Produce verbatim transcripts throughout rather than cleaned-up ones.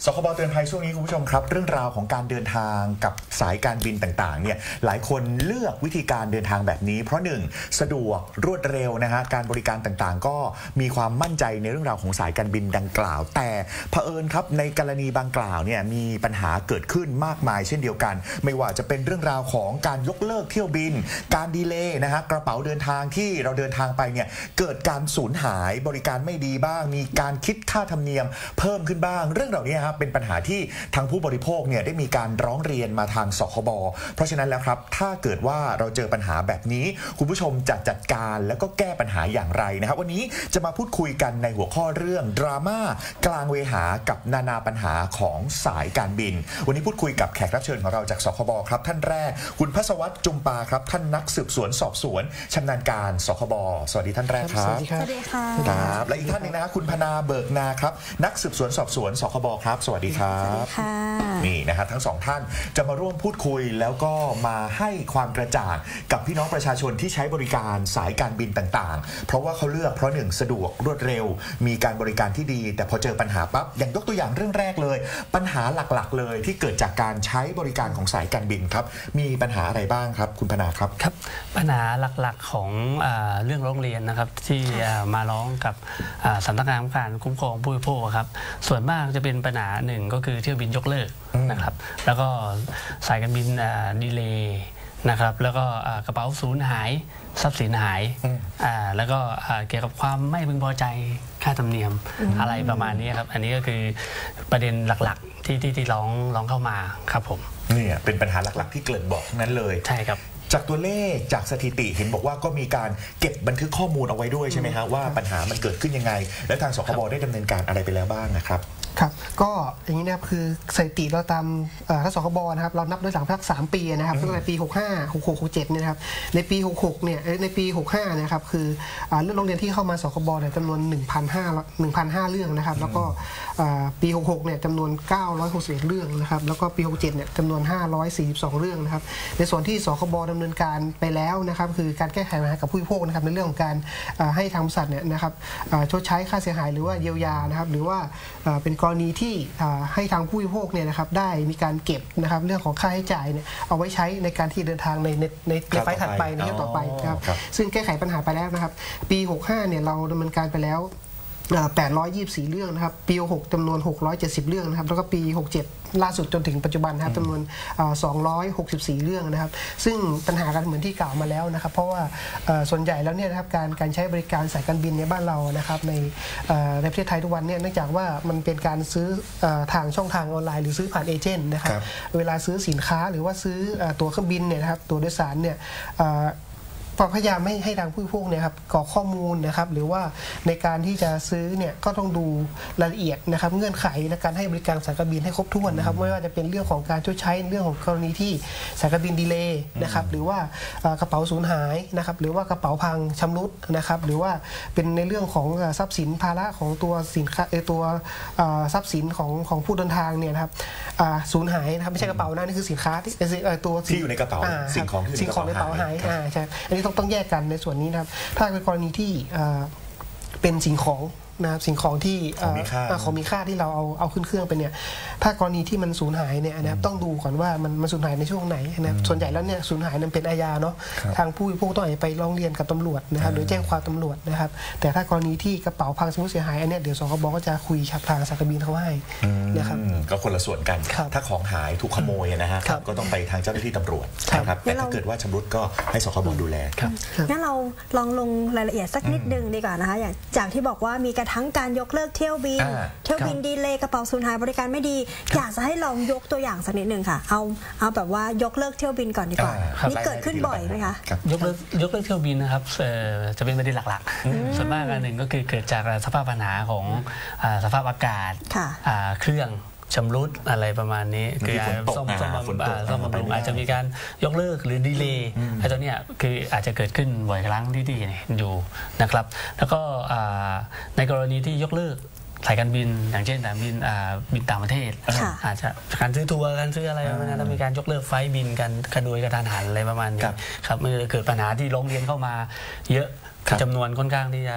สคบเตือนภัยช่วงนี้คุณผู้ชมครับเรื่องราวของการเดินทางกับสายการบินต่างๆเนี่ยหลายคนเลือกวิธีการเดินทางแบบนี้เพราะหนึ่งสะดวกรวดเร็วนะฮะการบริการต่างๆก็มีความมั่นใจในเรื่องราวของสายการบินดังกล่าวแต่เผอิญครับในกรณีบางกล่าวเนี่ยมีปัญหาเกิดขึ้นมากมายเช่นเดียวกันไม่ว่าจะเป็นเรื่องราวของการยกเลิกเที่ยวบินการดีเลย์นะฮะกระเป๋าเดินทางที่เราเดินทางไปเนี่ยเกิดการสูญหายบริการไม่ดีบ้างมีการคิดค่าธรรมเนียมเพิ่มขึ้นบ้างเรื่องเหล่านี้ครับเป็นปัญหาที่ทางผู้บริโภคเนี่ยได้มีการร้องเรียนมาทางสคบเพราะฉะนั้นแล้วครับถ้าเกิดว่าเราเจอปัญหาแบบนี้คุณผู้ชมจะจัดการแล้วก็แก้ปัญหาอย่างไรนะครับวันนี้จะมาพูดคุยกันในหัวข้อเรื่องดราม่ากลางเวหากับนานาปัญหาของสายการบินวันนี้พูดคุยกับแขกรับเชิญของเราจากสคบครับท่านแรกคุณภัสวัฒน์จุมปาครับท่านนักสืบสวนสอบสวนชำนาญการสคบสวัสดีท่านแรกครับสวัสดีค่ะครับและอีกท่านหนึ่งนะครับคุณพนาเบิกนาครับนักสืบสวนสอบสวนสคบครับสวัสดีครับนี่นะฮะทั้งสองท่านจะมาร่วมพูดคุยแล้วก็มาให้ความกระจ่างกับพี่น้องประชาชนที่ใช้บริการสายการบินต่างๆเพราะว่าเขาเลือกเพราะหนึ่งสะดวกรวดเร็วมีการบริการที่ดีแต่พอเจอปัญหาปั๊บอย่างยกตัวอย่างเรื่องแรกเลยปัญหาหลักๆเลยที่เกิดจากการใช้บริการของสายการบินครับมีปัญหาอะไรบ้างครับคุณพนาครับครับปัญหาหลักๆของเรื่องร้องเรียนนะครับที่มาร้องกับสำนักงานการคุ้มครองผู้บริโภคครับส่วนมากจะเป็นปัญหาหนึ่งก็คือเที่ยวบินยกเลิกนะครับแล้วก็สายการบินดีเลย์นะครับแล้วก็กระเป๋าสูญหายทรัพย์สินหายแล้วก็เกี่ยวกับความไม่พึงพอใจค่าธรรมเนียมอะไรประมาณนี้ครับอันนี้ก็คือประเด็นหลักๆที่ที่ที่ร้องร้องเข้ามาครับผมนี่เป็นปัญหาหลักๆที่เกริ่นบอกนั้นเลยใช่ครับจากตัวเลขจากสถิติเห็นบอกว่าก็มีการเก็บบันทึกข้อมูลเอาไว้ด้วยใช่ไหมฮะว่าปัญหามันเกิดขึ้นยังไงและทางสคบได้ดำเนินการอะไรไปแล้วบ้างนะครับครับก็อย่างนี้นะครับคือสถิติเราตามทางสคบนะครับเรานับด้วยหลังพักสามปีนะครับตั้งแต่ปีหกห้า หกหก หกเจ็ดเนี่ยนะครับในปีหกหกเนี่ยในปีหกห้านะครับคือเรื่องโรงเรียนที่เข้ามาสคบเนี่ยจำนวน หนึ่งพันห้าร้อย เรื่องนะครับแล้วก็ปีหกหกเนี่ยจำนวนเก้าร้อยหกสิบเอ็ดเรื่องนะครับแล้วก็ปีหกเจ็ดเนี่ยจำนวนห้าร้อยสี่สิบสองเรื่องนะครับในส่วนที่สคบดำเนินการไปแล้วนะครับคือการแก้ไขปัญหากับผู้บริโภคนะครับในเรื่องของการให้ทางบริษัทเนี่ยนะครับชดใช้ค่าเสียหายหรือว่าเยียวยานะครับหรือว่าเป็นกรณีที่ให้ทางผู้บริโภคเนี่ยนะครับได้มีการเก็บนะครับเรื่องของค่าใช้จ่ายเนี่ยเอาไว้ใช้ในการที่เดินทางในในในไฟล์ถัดไปในเรื่องต่อไปนะครับซึ่งแก้ไขปัญหาไปแล้วนะครับปีหกห้าเนี่ยเราดำเนินการไปแล้วแปดร้อยยี่สิบสี่เรื่องนะครับปีหกจำนวนหกร้อยเจ็ดสิบเรื่องนะครับแล้วก็ปีหกเจ็ดล่าสุดจนถึงปัจจุบันนะครับจำนวนสองร้อยหกสิบสี่เรื่องนะครับซึ่งปัญหากันเหมือนที่กล่าวมาแล้วนะครับเพราะว่าส่วนใหญ่แล้วเนี่ยนะครับการการใช้บริการสายการบินในบ้านเรานะครับในในประเทศไทยทุกวันเนี่ยเนื่องจากว่ามันเป็นการซื้อทางช่องทางออนไลน์หรือซื้อผ่านเอเจนต์นะครับเวลาซื้อสินค้าหรือว่าซื้อตั๋วเครื่องบินเนี่ยนะครับตั๋วโดยสารเนี่ยพยายามไม่ให้ทางผู้บริโภคเนี่ยครับกรอกข้อมูลนะครับหรือว่าในการที่จะซื้อเนี่ยก็ต้องดูรายละเอียดนะครับเงื่อนไขในการให้บริการสายการบินให้ครบถ้วนนะครับไม่ว่าจะเป็นเรื่องของการชดใช้เรื่องของกรณีที่สายการบินดีเลย์นะครับหรือว่ากระเป๋าสูญหายนะครับหรือว่ากระเป๋าพังชำรุดนะครับหรือว่าเป็นในเรื่องของทรัพย์สินภาระของตัวสินค้าตัวทรัพย์สินของของผู้เดินทางเนี่ยนะครับสูญหายนะครับไม่ใช่กระเป๋านะนี่คือสินค้าที่ตัวที่อยู่ในกระเป๋าสิ่งของที่สิ่งของในกระเป๋าหายอ่าใช่อันนี้ต้องต้องแยกกันในส่วนนี้นะครับถ้าเป็นกรณีที่เป็นสิ่งของนะครับสิ่งของที่ของมีค่าที่เราเอาเอาขึ้นเครื่องไปเนี่ยถ้ากรณีที่มันสูญหายเนี่ยนะครับต้องดูก่อนว่ามันมันสูญหายในช่วงไหนนะครับส่วนใหญ่แล้วเนี่ยสูญหายนั้นเป็นอาญาเนาะทางผู้บริโภคต้องไปร้องเรียนกับตำรวจนะครับหรือแจ้งความตำรวจนะครับแต่ถ้ากรณีที่กระเป๋าพังสมมติเสียหายอันนี้เดี๋ยวสคบก็จะคุยกับทางสายการบินเขาให้นะครับก็คนละส่วนกันถ้าของหายถูกขโมยนะฮะก็ต้องไปทางเจ้าหน้าที่ตำรวจนะครับแต่ถ้าเกิดว่าชำรุดก็ให้สคบดูแลงั้นเราลองลงรายละเอียดสักนิดนึงดีกว่านะคะอย่างจากที่บอกว่ามีกระทั่งการยกเลิกเที่ยวบินเที่ยวบินดีเลย์กระเป๋าสูญหายบริการไม่ดีอยากจะให้ลองยกตัวอย่างสักนิดหนึ่งค่ะเอาเอาแบบว่ายกเลิกเที่ยวบินก่อนดีกว่านี่เกิดขึ้นบ่อยไหมคะยกเลิกยกเลิกเที่ยวบินนะครับจะเป็นประเด็นหลักๆส่วนมากอันหนึ่งก็คือเกิดจากสภาพปัญหาของสภาพอากาศเครื่องชำรุดอะไรประมาณนี้คือซ่อมซ่อมบำรุงอาจจะมีการยกเลิกหรือดีเลย์ไอ้ตัวเนี้ยคืออาจจะเกิดขึ้นบ่อยครั้งที่ที่อยู่นะครับแล้วก็ในกรณีที่ยกเลิกสายการบินอย่างเช่นสายการบินบินต่างประเทศอาจจะการซื้อทัวร์การซื้ออะไรประมาณนั้นมีการยกเลิกไฟล์บินกันกระโดยกระทันหันอะไรประมาณนี้ครับมันเกิดปัญหาที่ร้องเรียนเข้ามาเยอะจำนวนค่อนข้างที่จะ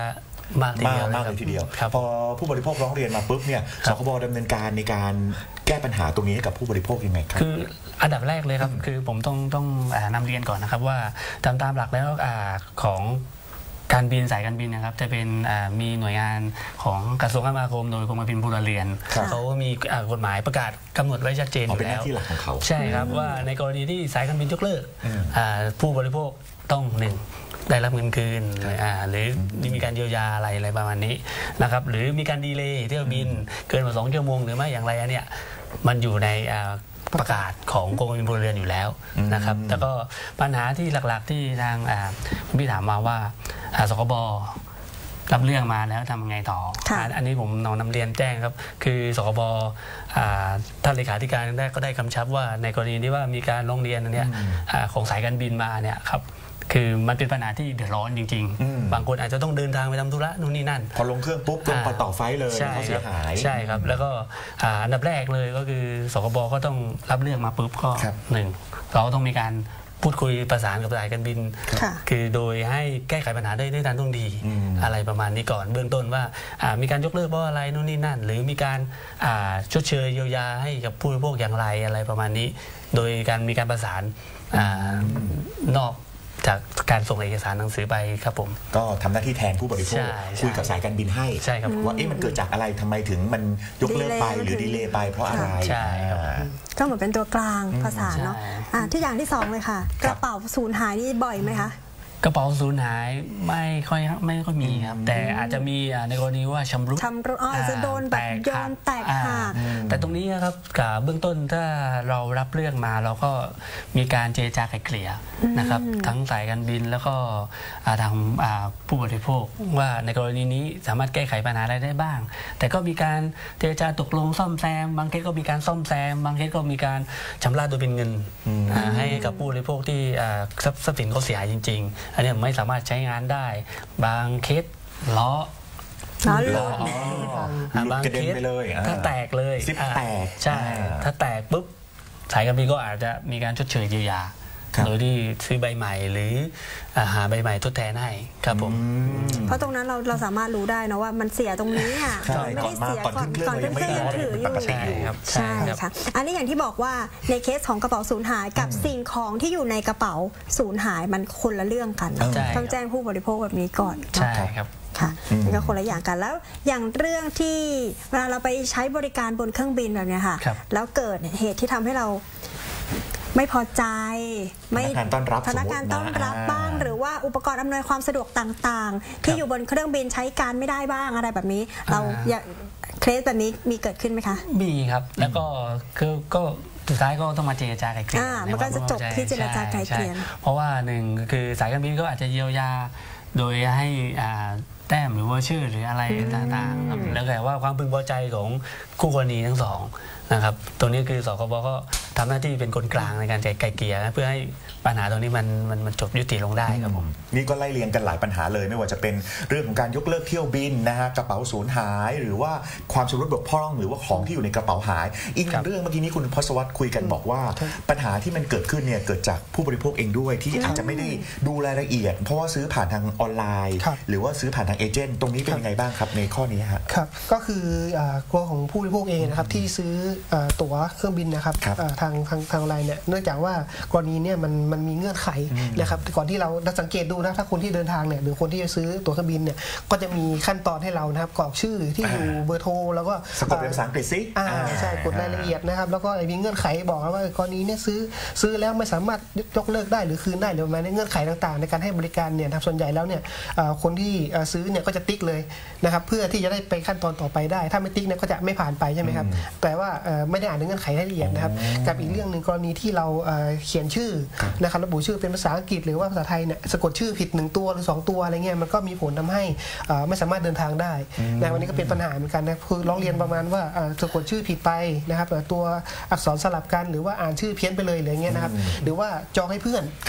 มากทีเดียวมากเลยทีเดียวครับพอผู้บริโภคร้องเรียนมาปุ๊บเนี่ยสคบดำเนินการในการแก้ปัญหาตรงนี้ให้กับผู้บริโภคยังไงครับคืออันดับแรกเลยครับคือผมต้องต้องนำเรียนก่อนนะครับว่าตามตามหลักแล้วของการบินสายการบินนะครับจะเป็นมีหน่วยงานของกระทรวงคมนาคมโดยกรมการบินพลเรือนเขามีกฎหมายประกาศกำหนดไว้ชัดเจนอยู่แล้วเป็นหน้าที่หลักของเขาใช่ครับว่าในกรณีที่สายการบินยกเลิกผู้บริโภคต้องหนึ่งได้รับเงินคืนหรือมีการเยียวยาอะไรอะไรประมาณนี้นะครับหรือมีการดีเลย์เที่ยวบินเกินกว่าสองชั่วโมงหรือไม่อย่างไรอันเนี้ยมันอยู่ในประกาศของกรมการบินพลเรือนอยู่แล้วนะครับแต่ก็ปัญหาที่หลักๆที่ทางพี่ถามมาว่าสคบรับเรื่องมาแล้วทำยังไงต่ออันนี้ผมนำนำเรียนแจ้งครับคือสคบท่านเลขาธิการได้ก็ได้กำชับว่าในกรณีที่ว่ามีการร้องเรียนอันเนี้ยของสายการบินมาเนี่ยครับคือมันเป็นปัญหาที่เดือดร้อนจริงๆบางคนอาจจะต้องเดินทางไปทำธุระนู่นนี่นั่นพอลงเครื่องปุ๊บลงไปต่อไฟเลยเขาเสียหายใช่ครับแล้วก็อันดับแรกเลยก็คือสคบก็ต้องรับเรื่องมาปุ๊บก็หนึ่งเราต้องมีการพูดคุยประสานกับสายการบินคือโดยให้แก้ไขปัญหาได้ได้ทันท่วงทีอะไรประมาณนี้ก่อนเบื้องต้นว่ามีการยกเลิกเพราะอะไรนู่นนี่นั่นหรือมีการชดเชยเยียวยาให้กับผู้บริโภคอย่างไรอะไรประมาณนี้โดยการมีการประสานนอกจากการส่งเอกสารหนังสือไปครับผมก็ทำหน้าที่แทนผู้บริโภคคุยกับสายการบินให้ว่าเอ๊ะมันเกิดจากอะไรทำไมถึงมันยกเลิกไปหรือดีเลย์ไปเพราะอะไรใช่ก็เหมือนเป็นตัวกลางภาษาเนาะที่อย่างที่สองเลยค่ะกระเป๋าสูญหายนี่บ่อยไหมคะกระเป๋าสูญหายไม่ค่อยไม่ค่อยมีครับแต่อาจจะมีในกรณีว่าชำรุดชำรุดอ๋อจะโดนแบบโยนแตกหักแต่ตรงนี้ครับกับเบื้องต้นถ้าเรารับเรื่องมาเราก็มีการเจรจาไกล่เกลี่ยนะครับทั้งสายการบินแล้วก็ทางผู้บริโภคว่าในกรณีนี้สามารถแก้ไขปัญหาอะไรได้บ้างแต่ก็มีการเจรจาตกลงซ่อมแซมบางเคสก็มีการซ่อมแซมบางเคสก็มีการชำระโดยเป็นเงินให้กับผู้บริโภคที่ทรัพย์สินเขาเสียหายจริงๆอันนี้ไม่สามารถใช้งานได้บางเคสล้อล้อบางเคสถ้าแตกเลยใช่ถ้าแตกปุ๊บสายการบินก็อาจจะมีการชดเชยเยียวยาโดยที่ซื้อใบใหม่หรือหาใบใหม่ทดแทนให้ครับผมเพราะตรงนั้นเราเราสามารถรู้ได้นะว่ามันเสียตรงนี้อ่ะไม่ได้เสียก่อนก่อนขึ้นเครื่องยังถืออยู่ใช่ครับใช่ค่ะอันนี้อย่างที่บอกว่าในเคสของกระเป๋าสูญหายกับสิ่งของที่อยู่ในกระเป๋าสูญหายมันคนละเรื่องกันต้องแจ้งผู้บริโภคแบบนี้ก่อนใช่ครับค่ะมันก็คนละอย่างกันแล้วอย่างเรื่องที่เวลาเราไปใช้บริการบนเครื่องบินแบบนี้ค่ะแล้วเกิดเหตุที่ทำให้เราไม่พอใจไม่พนักงานต้อนรับพนักงานต้อนรับบ้างหรือว่าอุปกรณ์อำนวยความสะดวกต่างๆที่อยู่บนเครื่องบินใช้การไม่ได้บ้างอะไรแบบนี้เราเคสแบบนี้มีเกิดขึ้นไหมคะมีครับแล้วก็คือก็สุดท้ายก็ต้องมาเจรจาไกลเกลี่ยมันก็จะจบที่เจรจาไกลเกลี่ยเพราะว่าหนึ่งคือสายการบินก็อาจจะเยียวยาโดยให้แต้มหรือว่าชื่อหรืออะไรต่างๆแล้วแต่ว่าความพึงพอใจของคู่กรณีทั้งสองนะครับตรงนี้คือสคบก็ทำหน้าที่เป็นคนกลางในการไกลเกลี่ยเพื่อให้ปัญหาตรงนี้มันมันมันจบยุติลงได้ครับผมนี่ก็ไล่เรียงกันหลายปัญหาเลยไม่ว่าจะเป็นเรื่องของการยกเลิกเที่ยวบินนะฮะกระเป๋าสูญหายหรือว่าความชำรุดบกพร่องหรือว่าของที่อยู่ในกระเป๋าหายอีกเรื่องเมื่อกี้นี้คุณพศวัตรคุยกันบอกว่าปัญหาที่มันเกิดขึ้นเนี่ยเกิดจากผู้บริโภคเองด้วยที่อาจจะไม่ได้ดูรายละเอียดเพราะว่าซื้อผ่านทางออนไลน์หรือว่าซื้อผ่านทางเอเจนต์ตรงนี้เป็นยังไงบ้างครับในข้อนี้ครับครับก็คือตัวของผู้บริโภคเองนะครับที่ซื้อตั๋วเครื่องบินนะครับทางทางทางไลน์เนี่ยเนื่องจากว่ากรณีเนี่ยมันมันมีเงื่อนไขนะครับก่อนที่เราสังเกตดูนะถ้าคนที่เดินทางเนี่ยหรือคนที่จะซื้อตั๋วเครื่องบินเนี่ยก็จะมีขั้นตอนให้เรานะครับกรอกชื่อที่อยู่เบอร์โทรแล้วก็สะกดเป็นภาษาอังกฤษสิอ่าใช่กดรายละเอียดนะครับแล้วก็มีเงื่อนไขบอกว่ากรณีเนี่ยซื้อซื้อแล้วไม่สามารถยกเลิกได้หรือคืนได้หรือประมาณนี้เงื่อนไขต่างๆในการให้บริการเนี่ยส่วนใหญ่แล้วเนี่ยคนที่ซื้อเนี่ยก็จะติ๊กเลยนะครับเพื่อที่จะได้ไปขั้นตอนต่อไปได้ถ้าไม่ติ๊กเนี่ยก็จะไม่ผ่านไปใช่ไหมครับแปลว่าไม่ได้อ่านเงื่อนไขรายละเอียดนะครับกับอีกเรื่องหนึ่งกรณีที่เราเขียนชื่อนะครับระบุชื่อเป็นภาษาอังกฤษหรือว่าภาษาไทยเนี่ยสะกดชื่อผิดหนึ่งตัวหรือสองตัวอะไรเงี้ยมันก็มีผลทำให้ไม่สามารถเดินทางได้นะวันนี้ก็เป็นปัญหาเหมือนกันนะคือร้องเรียนประมาณว่าสะกดชื่อผิดไปนะครับตัวอักษรสลับกันหรือว่าอ่านชื่อเพี้ยนไปเลยอะไรเงี้ยนะครับหรือว่าจองให้เพื่อน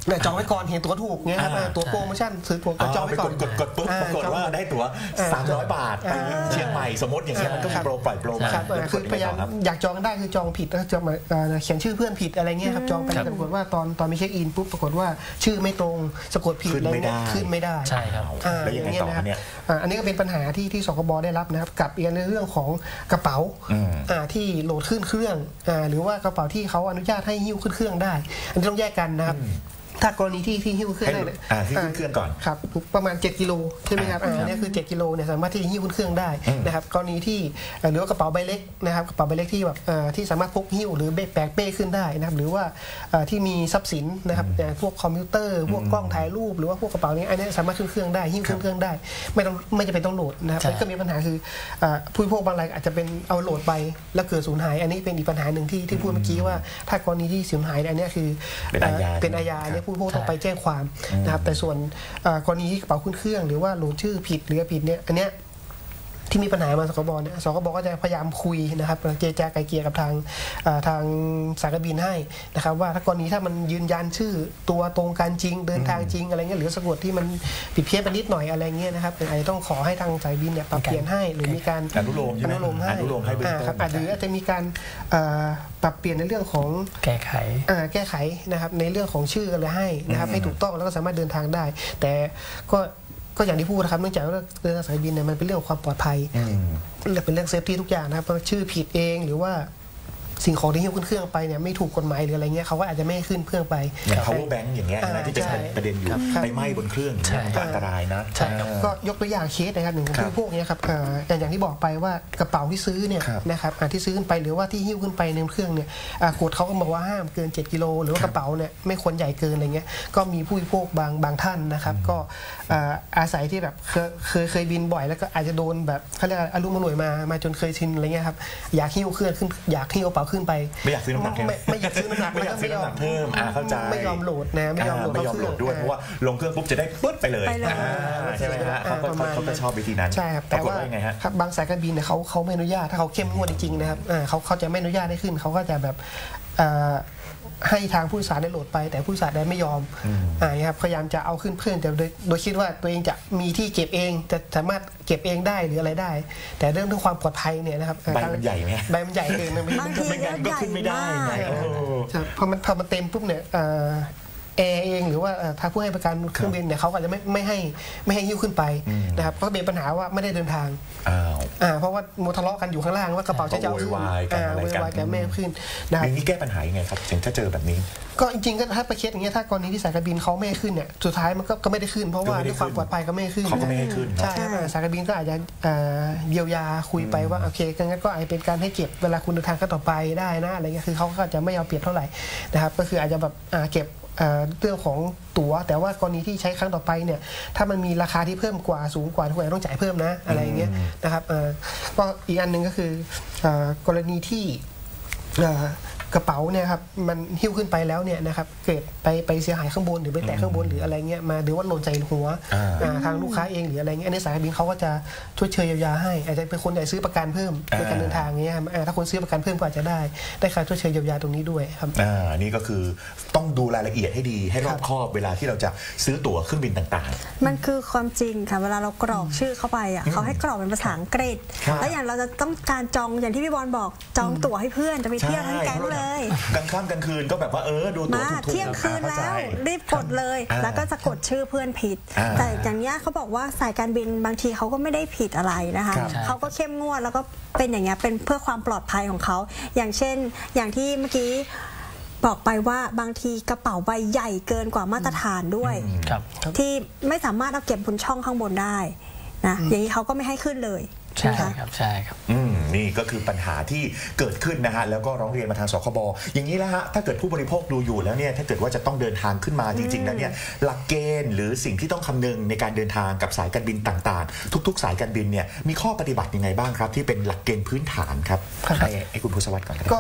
เนี่ยจองไว้ก่อนเห็นตั๋วถูกเงี้ยครับตั๋วโปรโมชั่นซื้อตั๋วจองไว้ก่อนกดกดปุ๊บปรากฏว่าได้ตั๋วสามร้อยบาทไปเชียงใหม่สมมติอย่างเงี้ยมันก็มีโปรปล่อยโปรมาคือพยายามอยากจองได้คือจองผิดแล้วจะมาเขียนชื่อเพื่อนผิดอะไรเงี้ยครับจองไปปรากฏว่าตอนตอนมีเช็คอินปุ๊บปรากฏว่าชื่อไม่ตรงสะกดผิดอะไรเงี้ยขึ้นไม่ได้ใช่ครับแล้วยังไงต่อเนี่ยอันนี้ก็เป็นปัญหาที่ที่สคบได้รับนะครับกับอีกในเรื่องของกระเป๋าที่โหลดขึ้นเครื่องหรือว่ากระเป๋าที่เขาอนุญาตให้หิ้วขึ้นเครื่องได้อันนี้ต้องแยกกันนะครับถ้ากรณีที่ที่หิ้วเครื่องได้เนี่ยที่หิ้วเครื่องก่อนครับประมาณเจ็ดกิโลใช่ไหมครับอันนี้คือเจ็ดกิโลเนี่ยสามารถที่จะหิ้วขึ้นเครื่องได้นะครับกรณีที่หรือว่ากระเป๋าใบเล็กนะครับกระเป๋าใบเล็กที่แบบที่สามารถพกหิ้วหรือแบกเป้ขึ้นได้นะครับหรือว่าที่มีทรัพย์สินนะครับพวกคอมพิวเตอร์พวกกล้องถ่ายรูปหรือว่าพวกกระเป๋านี้อันนี้สามารถขึ้นเครื่องได้หิ้วขึ้นเครื่องได้ไม่ต้องไม่จำเป็นต้องโหลดนะครับก็มีปัญหาคือผู้พกบางรายอาจจะเป็นเอาโหลดไปแล้วเกิดสูญหายอันนี้เป็นอีกปัญหาหนึ่งที่ที่พูดเมื่อกี้ว่าถ้ากรณีที่สูญหายอันนี้คือเป็นอาญาเนี่ยผู้พกต้องไปแจ้งความนะครับแต่ส่วนกรณีที่กระเป๋าขึ้นเครื่องหรือว่าโหลดชื่อผิดหรือผิดเนี่ยอันเนี้ยที่มีปัญหามาสคบเนี่ยสคบก็จะพยายามคุยนะครับเจรจาไกลเกลี่ยกับทางทางสายการบินให้นะครับว่าถ้ากรณีถ้ามันยืนยันชื่อตัวตรงกันจริงเดินทางจริงอะไรเงี้ยหรือสะกดที่มันผิดเพี้ยนไปนิดหน่อยอะไรเงี้ยนะครับอาจจะต้องขอให้ทางสายบินเนี่ยปรับเปลี่ยนให้หรือมีการอนุโลมอนุโลมให้ครับอาจจะอาจจะมีการปรับเปลี่ยนในเรื่องของแก้ไขแก้ไขนะครับในเรื่องของชื่ออะไรให้นะครับให้ถูกต้องแล้วก็สามารถเดินทางได้แต่ก็ก็อย่างที่พูดนะครับเนื่องจากว่าเรื่องสายบินเนี่ยมันเป็นเรื่องความปลอดภัยเป็นเรื่องเซฟตี้ทุกอย่างนะครับชื่อผิดเองหรือว่าสิ่งของที่หิ้วขึ้นเครื่องไปเนี่ยไม่ถูกกฎหมายหรืออะไรเงี้ยเขาก็อาจจะไม่ขึ้นเครื่องไปอย่าง power bank อย่างเงี้ยนะที่จะเป็นประเด็นอยู่ไปไหม้บนเครื่องมันอันตรายนะก็ยกตัวอย่างเคสนะครับหนึ่งคือพวกนี้ครับอย่างที่บอกไปว่ากระเป๋าที่ซื้อเนี่ยนะครับที่ซื้อขึ้นไปหรือว่าที่หิ้วขึ้นไปในเครื่องเนี่ยกฎเขาก็บอกว่าห้ามเกินเจ็ดกิโลหรือว่ากระเป๋าเนี่ยไม่ควรใหญ่เกินอะไรเงี้ยก็มีผู้บริโภคบางบางท่านนะครับก็อาศัยที่แบบเคยเคยบินบ่อยแล้วก็อาจจะโดนแบบเขาเรียกอารมณ์มหน่วยมามาจนเคยชินอะไรเงี้ยครับอยากหิ้วเครื่องขึ้นอยากหิ้วกระเป๋าขึ้นไปไม่อยากซื้อน้ำหนักไม่อยากซื้อน้ำหนักไม่อยากซื้อน้ำหนักเพิ่มเข้าใจไม่ยอมโหลดนะไม่ยอมโหลดไม่ยอมโหลดด้วยเพราะว่าลงเครื่องปุ๊บจะได้ปึ๊ดไปเลยใช่ไหมฮะเขาก็เขาก็ชอบวิธีนั้นใช่ครับแต่ว่าไงฮะบางสายการบินเนี่ยเขาเขาไม่อนุญาตถ้าเขาเข้มงวดจริงๆนะครับเขาเขาจะไม่อนุญาตให้ขึ้นเขาก็จะแบบให้ทางผู้โดยสารได้โหลดไปแต่ผู้โดยสารได้ไม่ยอมอ่าครับพยายามจะเอาขึ้นเพื่อนแต่โดยโดยคิดว่าตัวเองจะมีที่เก็บเองจะสามารถเก็บเองได้หรืออะไรได้แต่เรื่องเรื่องความปลอดภัยเนี่ยนะครับใบมันใหญ่ไหมใบมันใหญ่เองบางทีก็ขึ้นไม่ได้พอมันพอมันเต็มปุ๊บเนี่ยแอร์เองหรือว่าทางผู้ให้บริการเครื่องบินเนี่ยเขาอาจจะไม่ไม่ให้ไม่ให้หิ้วขึ้นไปนะครับก็เป็นปัญหาว่าไม่ได้เดินทางอ่าเพราะว่าโมทะเลาะกันอยู่ข้างล่างว่ากระเป๋าจะจะเอาขึ้นอ่าวุ่นวายกันไม่ขึ้นนะครับนี่แก้ปัญหายังไงครับถ้าเจอแบบนี้ก็จริงๆก็ถ้าไปเคสอย่างเงี้ยถ้ากรณีที่สายการบินเขาไม่ขึ้นเนี่ยสุดท้ายมันก็ก็ไม่ได้ขึ้นเพราะว่าด้วยความปลอดภัยก็ไม่ขึ้นเขาก็ไม่ให้ขึ้นใช่สายการบินก็อาจจะเยียวยาคุยไปว่าโอเคงั้นก็อาจจะเป็นการให้เก็บเวลาคุณเดินทางก็ต่อไปได้นะอะไรเงี้ยคือเขาก็จะไม่เอาเปรียบเท่าไหร่นะครับก็คืออาจจะแบบเก็บเรื่องของตั๋วแต่ว่ากรณีที่ใช้ครั้งต่อไปเนี่ยถ้ามันมีราคาที่เพิ่มกว่าสูงกว่าทุกอย่างต้องจ่ายเพิ่มนะอะไรอย่างเงี้ยนะครับก็อีกอันหนึ่งก็คือกรณีที่กระเป๋าเนี่ยครับมันหิ้วขึ้นไปแล้วเนี่ยนะครับเกิดไปไปเสียหายข้างบนหรือไปแตะข้างบนหรืออะไรเงี้ยมาหรือว่าหล่นใจหัวทางลูกค้าเองหรืออะไรเงี้ยในสายการบินเขาก็จะช่วยเชยเยียวยาให้อาจจะเป็นคนใหญ่ซื้อประกันเพิ่มในการเดินทางเงี้ยถ้าคนซื้อประกันเพิ่มก็อาจจะได้ได้ค่าช่วยเชยเยียวยาตรงนี้ด้วยครับอ่านี่ก็คือต้องดูรายละเอียดให้ดีให้รอบคอบเวลาที่เราจะซื้อตั๋วเครื่องบินต่างๆมันคือความจริงค่ะเวลาเรากรอกชื่อเข้าไปอ่ะเขาให้กรอกเป็นภาษาอังกฤษแล้วอย่างเราจะต้องการจองอย่างที่พี่บอลบอกจองตั๋วให้เพื่อนจะไปเที่ยวทั้งแก๊งเลยกลางค่ำกลางคืนก็แบบว่าเออดูตั๋วถูกๆเที่ยงคืนแล้วรีบกดเลยแล้วก็จะกดชื่อเพื่อนผิดแต่อย่างนี้เขาบอกว่าสายการบินบางทีเขาก็ไม่ได้ผิดอะไรนะคะเขาก็เข้มงวดแล้วก็เป็นอย่างเงี้ยเป็นเพื่อความปลอดภัยของเขาอย่างเช่นอย่างที่เมื่อกี้บอกไปว่าบางทีกระเป๋าใบใหญ่เกินกว่ามาตรฐานด้วยที่ไม่สามารถเอาเก็บบนช่องข้างบนได้นะอย่างนี้เขาก็ไม่ให้ขึ้นเลยใช่ครับใช่ครับอืมนี่ก็คือปัญหาที่เกิดขึ้นนะฮะแล้วก็ร้องเรียนมาทางสคบอย่างนี้แล้วฮะถ้าเกิดผู้บริโภคดูอยู่แล้วเนี่ยถ้าเกิดว่าจะต้องเดินทางขึ้นมาจริงๆแล้วเนี่ยหลักเกณฑ์หรือสิ่งที่ต้องคำนึงในการเดินทางกับสายการบินต่างๆทุกๆสายการบินเนี่ยมีข้อปฏิบัติยังไงบ้างครับที่เป็นหลักเกณฑ์พื้นฐานครับให้ให้คุณภูสวัสดิ์ก่อนก็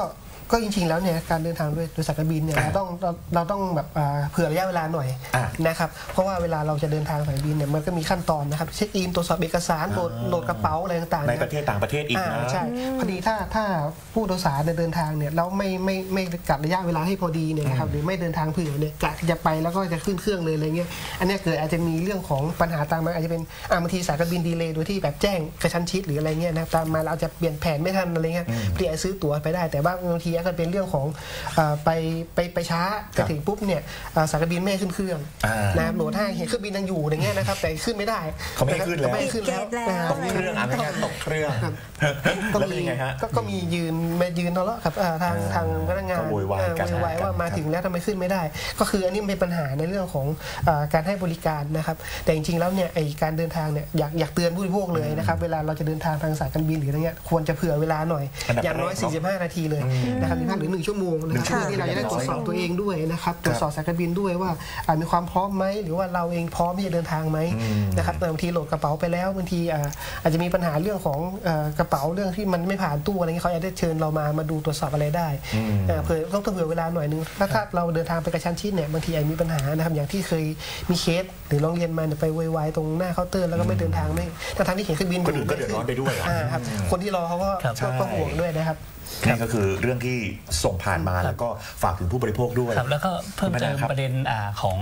ก็จริงๆแล้วเนี่ยการเดินทางด้วยโดยสายการบินเนี่ยเราต้องเราเราต้องแบบเผื่อระยะเวลาหน่อยนะครับเพราะว่าเวลาเราจะเดินทางสายบินเนี่ยมันก็มีขั้นตอนนะครับเช็คอินตรวจสอบเอกสารโหลดโหลดกระเป๋าอะไรต่างๆในประเทศต่างประเทศอีกนะใช่พอดีถ้าถ้าผู้โดยสารเดินทางเนี่ยเราไม่ไม่ไม่กัดระยะเวลาให้พอดีเนี่ยนะครับหรือไม่เดินทางเผื่อเนี่ยกะจะไปแล้วก็จะขึ้นเครื่องเลยอะไรเงี้ยอันนี้เกิดอาจจะมีเรื่องของปัญหาตามมาอาจจะเป็นบางทีสายการบินดีเลย์โดยที่แบบแจ้งกระชั้นชิดหรืออะไรเงี้ยนะตามมาเราจะเปลี่ยนแผนไม่ทันอะไรเงี้ยเปลี่ยนซื้อตั๋วไปได้แต่บางทีก็เป็นเรื่องของไปไปไปช้าจะถึงปุ๊บเนี่ยสายการบินไม่ขึ้นเครื่องนะครับโหลดให้เห็นเครื่องบินยังอยู่อย่างเงี้ยนะครับแต่ขึ้นไม่ได้เขาไม่ขึ้นแล้วไม่ขึ้นแล้วตกเครื่องอ่ะไม่งั้นตกเครื่องแล้วเป็นยังไงฮะก็มียืนมายืนทะเลาะกับทางทางพนักงานโวยวายว่ามาถึงแล้วทำไมขึ้นไม่ได้ก็คืออันนี้เป็นปัญหาในเรื่องของการให้บริการนะครับแต่จริงๆแล้วเนี่ยไอการเดินทางเนี่ยอยากอยากเตือนผู้บริโภคเลยนะครับเวลาเราจะเดินทางทางสายการบินหรืออะไรเงี้ยควรจะเผื่อเวลาหน่อยอย่างน้อยสี่สิบห้านาทีเลยนะครับหรือหนึ่งชั่วโมงนะครับที่เราจะได้ตรวจสอบตัวเองด้วยนะครับตรวจสอบสายการบินด้วยว่ามีความพร้อมไหมหรือว่าเราเองพร้อมที่จะเดินทางไหมนะครับบางทีโหลดกระเป๋าไปแล้วบางทีอาจจะมีปัญหาเรื่องของกระเป๋าเรื่องที่มันไม่ผ่านตู้อะไรเงี้ยเขาอาจจะเชิญเรามามาดูตรวจสอบอะไรได้เผื่อต้องเผื่อเวลาหน่อยนึงถ้าถ้าเราเดินทางไปกระชั้นชิดเนี่ยบางทีอาจมีปัญหานะครับอย่างที่เคยมีเคสหรือร้องเรียนมาไปวายตรงหน้าเคาน์เตอร์แล้วก็ไม่เดินทางไม่ทางที่เห็นเครื่องบินคนอื่นก็เดือดร้อนไปด้วยครับคนที่รอเขาก็ก็ห่วงด้วยนะครับนี่ก็คือเรื่องที่ส่งผ่านมาแล้วก็ฝากถึงผู้บริโภคด้วยแล้วก็เพิ่มเติมประเด็นของ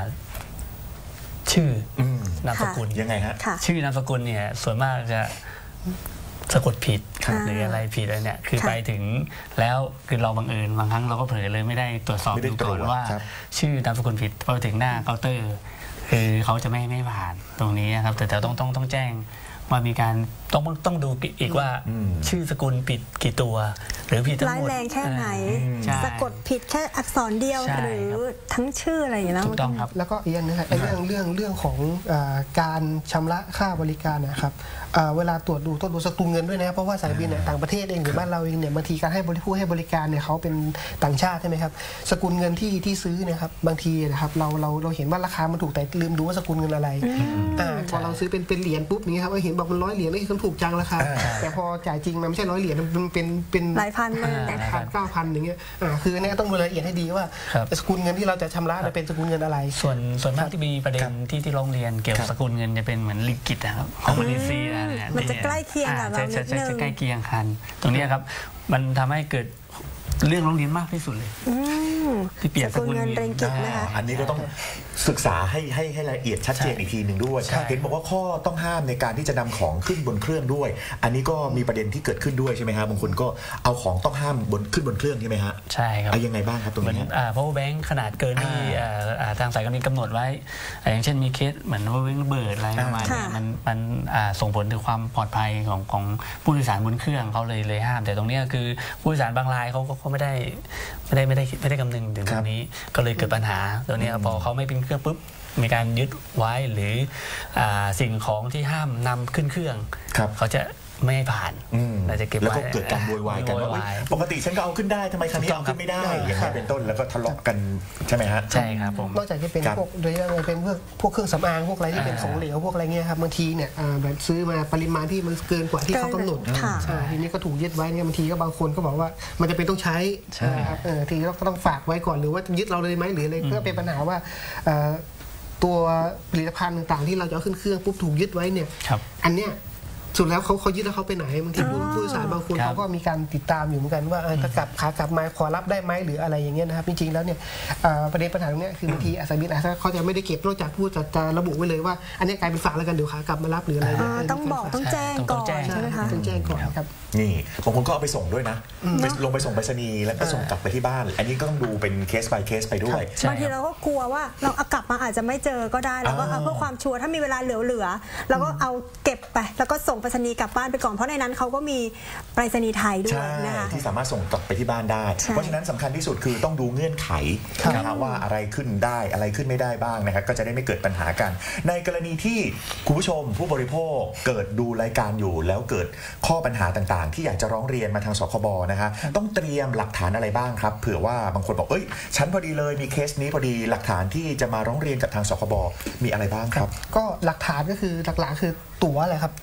ชื่อนามสกุลยังไงฮะชื่อนามสกุลเนี่ยส่วนมากจะสะกดผิดหรืออะไรผิดอะไรเนี่ยคือไปถึงแล้วคือเราบังเอิญบางครั้งเราก็เผลอเลยไม่ได้ตรวจสอบดูก่อนว่าชื่อนามสกุลผิดพอไปถึงหน้าเคาน์เตอร์คือเขาจะไม่ไม่ผ่านตรงนี้นะครับแต่แต่ต้องต้องต้องแจ้งว่ามีการต้องต้องดูอีกว่าชื่อสกุลผิดกี่ตัวหรือผิดทั้งหมดร้ายแรงแค่ไหนสะกดผิดแค่อักษรเดียวหรือทั้งชื่ออะไรอย่างเงี้ยถูกต้องครับแล้วก็อีกอย่างนึงครับเรื่องเรื่องเรื่องของการชำระค่าบริการนะครับเวลาตรวจดูต้องดูสกุลเงินด้วยนะเพราะว่าสายบินเนี่ยต่างประเทศเองหรือบ้านเราเองเนี่ยบางทีการให้บริผู้ให้บริการเนี่ยเขาเป็นต่างชาติใช่ไหมครับสกุลเงินที่ที่ซื้อเนี่ยครับบางทีนะครับเราเราเราเห็นว่าราคามันถูกแต่ลืมดูว่าสกุลเงินอะไรพอเราซื้อเป็นเป็นเหรียญปุ๊บนี้ครับเราเห็นบอกมันร้อยเหรียญนี่คือถูกจังราคาแต่พอจ่ายจริงมันไม่ใช่ร้อยเหรียญมันเป็นเป็นหลายพันเลยแปดพันเก้าพันอย่างเงี้ยคือเนี่ยต้องดูรายละเอียดให้ดีว่าสกุลเงินที่เราจะชำระเป็นสกุลเงินอะไรส่วนส่วนมากที่มีประเด็นที่ที่ร้องเรียนเกี่ยวกับสกุลเงินจะเป็นเหมือนลิกิตนะครับของมาเลเซียเนี่ยมันจะใกล้เคียงกับเรานิดนึงจะใกล้เคียงกันตรงนี้ครับมันทำให้เกิดเรื่องร้องเรียนมากที่สุดเลยที่เปลี่ยนสกุลเงินเรนกิตนะคะอันนี้ก็ต้องศึกษาให้ให้ให้รายละเอียดชัดเจนอีกทีหนึ่งด้วยเห็นบอกว่าข้อต้องห้ามในการที่จะนำของขึ้นบนเครื่องด้วยอันนี้ก็มีประเด็นที่เกิดขึ้นด้วยใช่ไหมครับบางคนก็เอาของต้องห้ามบนขึ้นบนเครื่องใช่ไหมฮะใช่ครับยังไงบ้างครับตรงนี้เพราะว่าแบงค์ขนาดเกินที่ทางสายการบินกำหนดไว้อย่างเช่นมีเคสเหมือนว่าแบงค์ระเบิดอะไรประมาณนี้มันมันส่งผลถึงความปลอดภัยของของผู้โดยสารบนเครื่องเขาเลยเลยห้ามแต่ตรงนี้คือผู้โดยสารบางรายเขาก็ไม่ได้ไม่ได้ไม่ได้ไม่ได้คำนึงถึงตรงนี้ก็เลยเกิดปัญหาตัวนี้พอเขาไม่เป็นเครื่องปุ๊บมีการยึดไว้หรือสิ่งของที่ห้ามนำขึ้นเครื่องเขาจะไม่ผ่านเราจะเก็บไว้แล้วก็เกิดการโวยวายกันว่าปกติฉันก็เอาขึ้นได้ทำไมครั้งนี้เอาขึ้นไม่ได้อย่างนี้เป็นต้นแล้วก็ทะเลาะกันใช่ไหมฮะใช่ครับผมนอกจากจะเป็นพวกโดยเฉพาะเป็นพวกพวกเครื่องสำอางพวกอะไรที่เป็นของเหลวพวกอะไรเงี้ยครับบางทีเนี่ยแบบซื้อมาปริมาณที่มันเกินกว่าที่เขากำหนดทีนี้ก็ถูกยึดไว้เนี่ยบางทีก็บางคนก็บอกว่ามันจะเป็นต้องใช้ครับทีนี้ก็ต้องฝากไว้ก่อนหรือว่ายึดเราเลยไหมหรืออะไรเพื่อเป็นปัญหาว่าตัวผลิตภัณฑ์ต่างๆที่เราจะเอาขึ้นเครื่องปุ๊บถูกยึดไว้เนี่ยอันเนี้ยสุดแล้วเขาเขายึดแล้วเขาไปไหนบางทีผู้ผู้โดยสารบางคนเขาก็มีการติดตามอยู่เหมือนกันว่าถ้ากลับขากลับมาขอรับได้ไหมหรืออะไรอย่างเงี้ยนะครับจริงๆแล้วเนี่ยประเด็นปัญหาตรงนี้คือบางทีสายบินอาจจะเขาจะไม่ได้เก็บนอกจากผู้จะระบุไว้เลยว่าอันนี้กลายเป็นฝากแล้วกันเดี๋ยวขากลับมารับหรืออะไรต้องบอกต้องแจ้งก่อนใช่ไหมคะต้องแจ้งก่อนครับนี่บางคนก็เอาไปส่งด้วยนะลงไปส่งไปรษณีย์แล้วก็ส่งกลับไปที่บ้านอันนี้ก็ต้องดูเป็นเคส by เคสไปด้วยบางทีเราก็กลัวว่าเราเอากลับมาอาจจะไม่เจอก็ได้แล้วก็เอาเพื่อความชัวร์ถ้ามีเวลาเหลือๆเราก็เอาเก็บไปแล้วก็ส่งไปรษณีย์กลับบ้านไปก่อนเพราะในนั้นเขาก็มีไปรษณีย์ไทยด้วยนะคะที่สามารถส่งกลับไปที่บ้านได้เพราะฉะนั้นสำคัญที่สุดคือต้องดูเงื่อนไขนะว่าอะไรขึ้นได้อะไรขึ้นไม่ได้บ้างนะครับก็จะได้ไม่เกิดปัญหากันในกรณีที่คุณผู้ชมผู้บริโภคเกิดดูรายการอยู่แล้วเกิดข้อปัญหาต่างๆที่อยากจะร้องเรียนมาทางสคบนะคะต้องเตรียมหลักฐานอะไรบ้างครับเผื่อว่าบางคนบอกเอ้ยฉันพอดีเลยมีเคสนี้พอดีหลักฐานที่จะมาร้องเรียนกับทางสคบมีอะไรบ้างครับก็หลักฐานก็คือหลักๆคือตั๋วอะไรครับ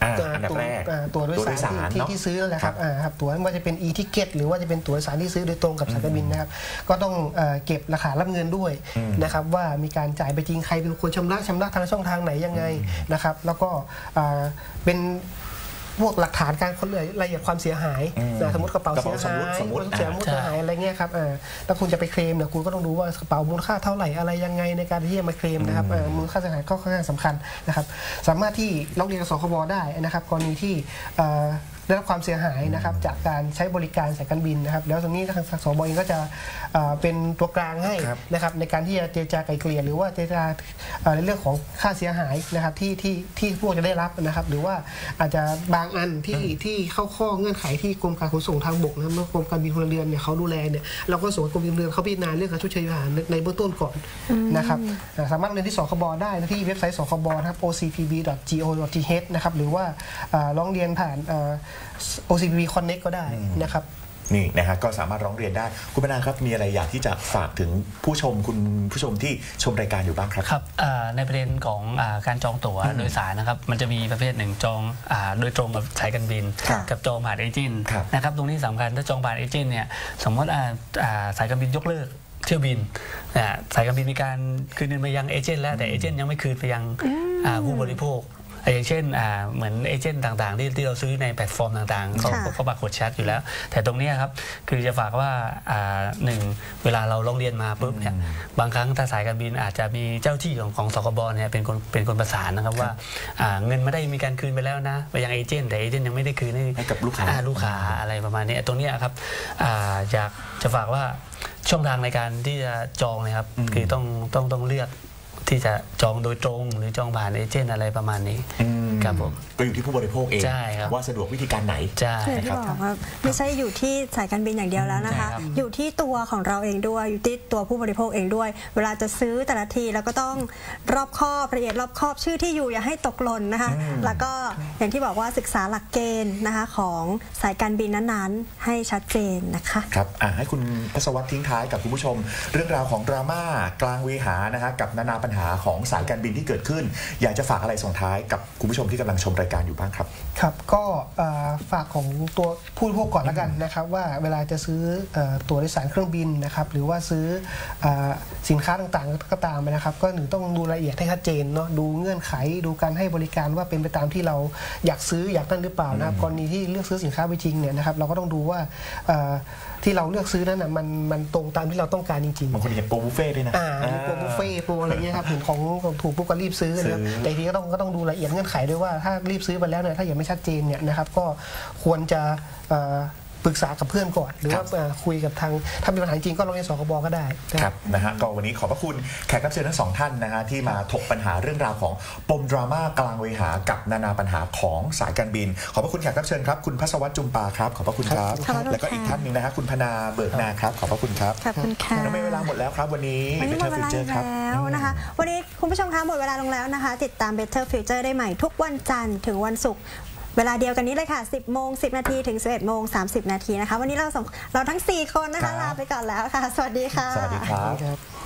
แรกๆตัวโดยสารที่ที่ซื้อนั่นแหละครับครับตั๋วไม่ว่าจะเป็น e-ticket หรือว่าจะเป็นตั๋วโดยสารที่ซื้อโดยตรงกับสายการบินนะครับก็ต้องเก็บราคารับเงินด้วยนะครับว่ามีการจ่ายไปจริงใครเป็นคนชำระชำระทางช่องทางไหนยังไงนะครับแล้วก็เป็นพวกหลักฐานการค้นรายละเอียดความเสียหายสมมติกระเป๋าเสียหายสมมติเสียหายอะไรเงี้ยครับถ้าคุณจะไปเคลมเนี่ยคุณก็ต้องดูว่ากระเป๋ามูลค่าเท่าไหร่อะไรยังไงในการที่จะมาเคลมนะครับมูลค่าเสียหายก็ค่อนข้างสำคัญนะครับสามารถที่ร้องเรียนกับสคบได้นะครับกรณีที่ได้รับความเสียหายนะครับจากการใช้บริการสายการบินนะครับแล้วตรงนี้ทางสคบเองก็จะเป็นตัวกลางให้นะครับในการที่จะเจรจาไกลเกลี่ยหรือว่าเจรจาในเรื่องของค่าเสียหายนะครับที่ที่ที่พวกจะได้รับนะครับหรือว่าอาจจะบางอันที่ที่เข้าข้อเงื่อนไขที่กรมการขนส่งทางบกนะครับกรมการบินพลเรือนเนี่ยเขาดูแลเนี่ยเราก็ส่งกรมการบินพลเรือนเขาพิจารณาเรื่องการชดเชยในเบื้องต้นก่อนนะครับสามารถเรียนที่สคบได้ที่เว็บไซต์สคบนะครับ โอ ซี พี บี ดอท จี โอ ดอท ที เอช นะครับหรือว่าร้องเรียนผ่าน โอ ซี พี บี Connect ก็ได้นะครับนี่นะฮะก็สามารถร้องเรียนได้คุณปนาครับมีอะไรอยากที่จะฝากถึงผู้ชมคุณผู้ชมที่ชมรายการอยู่บ้างครับครับในประเด็นของการจองตั๋วโดยสารนะครับมันจะมีประเภทหนึ่งจองโดยตรงกับสายการบินกับจองผ่านเอเจนต์นะครับตรงนี้สำคัญถ้าจองผ่านเอเจนต์เนี่ยสมมติสายการบินยกเลิกเที่ยวบินสายการบินมีการคืนเงินมายังเอเจนต์แล้วแต่เอเจนต์ยังไม่คืนไปยังผู้บริโภคอย่างเช่นเหมือนเอเจนต์ต่างๆที่ที่เราซื้อในแพลตฟอร์มต่างๆเขาเขาบักกดแชทอยู่แล้วแต่ตรงนี้ครับคือจะฝากว่าหนึ่งเวลาเราร้องเรียนมาปุ๊บเนี่ยบางครั้งถ้าสายการบินอาจจะมีเจ้าที่ของของสคบเนี่ยเป็นคนเป็นคนประสานนะครับว่าเงินไม่ได้มีการคืนไปแล้วนะไปยังเอเจนต์แต่เอเจนต์ยังไม่ได้คืนให้กับลูกค้าลูกค้าอะไรประมาณนี้ตรงนี้ครับอยากจะฝากว่าช่องทางในการที่จะจองนะครับคือต้องต้องต้องเลือกที่จะจองโดยตรงหรือจองผ่านเอเจนต์อะไรประมาณนี้ครับผมก็อยู่ที่ผู้บริโภคเองว่าสะดวกวิธีการไหนใช่ครับไม่ใช่อยู่ที่สายการบินอย่างเดียวแล้วนะคะอยู่ที่ตัวของเราเองด้วยอยู่ที่ตัวผู้บริโภคเองด้วยเวลาจะซื้อแต่ละทีแล้วก็ต้องรอบคอบละเอียดรอบคอบชื่อที่อยู่อย่าให้ตกหล่นนะคะแล้วก็อย่างที่บอกว่าศึกษาหลักเกณฑ์นะคะของสายการบินนั้นๆให้ชัดเจนนะคะครับให้คุณพัศวัตทิ้งท้ายกับคุณผู้ชมเรื่องราวของดราม่ากลางเวหานะฮะกับนานาปัญหาของสายการบินที่เกิดขึ้นอยากจะฝากอะไรส่งท้ายกับคุณผู้ชมที่กำลังชมรายการอยู่บ้างครับครับก็ฝากของตัวผู้บริโภคก่อนแล้วกันนะครับว่าเวลาจะซื้อตั๋วโดยสารเครื่องบินนะครับหรือว่าซื้อสินค้าต่างๆก็ตามนะครับก็หนึ่งต้องดูรายละเอียดให้ชัดเจนเนาะดูเงื่อนไขดูการให้บริการว่าเป็นไปตามที่เราอยากซื้ออยากนั่นหรือเปล่านะครับกรณีที่เลือกซื้อสินค้าไปจริงเนี่ยนะครับเราก็ต้องดูว่าที่เราเลือกซื้อนั้นนะมันมันตรงตามที่เราต้องการจริงๆบางคนเห็นโปรบุฟเฟ่ด้วยนะอ่าโปรบุฟเฟ่โปรอะไรเงี้ยครับเห็นของถูกปุ๊บก็รีบซื้อนะครับแต่ทีก็ต้องก็ต้องดูละเอียดเงื่อนไขด้วยว่าถ้ารีบซื้อไปแล้วเนี่ยถ้ายังไม่ชัดเจนเนี่ยนะครับก็ควรจะปรึกษากับเพื่อนก่อนหรือว่าคุยกับทางถ้ามีปัญหาจริงก็ร้องเรียนสคบก็ได้ครับนะฮะก็วันนี้ขอบพระคุณแขกรับเชิญทั้งสองท่านนะฮะที่มาถกปัญหาเรื่องราวของปมดราม่ากลางเวหากับนานาปัญหาของสายการบินขอบพระคุณแขกรับเชิญครับคุณพัศวัตจุมปาครับขอบพระคุณครับแล้วก็อีกท่านหนึ่งนะฮะคุณพนาเบิกนาครับขอบพระคุณครับขอบคุณค่ะแล้วเวลาหมดแล้วครับวันนี้วันนี้หมดเวลาแล้วนะคะวันนี้คุณผู้ชมคะหมดเวลาลงแล้วนะคะติดตาม Better Future ได้ใหม่ทุกวันจันทร์ถึงวันศุกร์เวลาเดียวกันนี้เลยค่ะ สิบโมงสิบนาทีถึง สิบเอ็ดโมงสามสิบนาทีนะคะวันนี้เราเราทั้งสี่คนนะคะลาไปก่อนแล้วค่ะสวัสดีค่ะสวัสดีครับ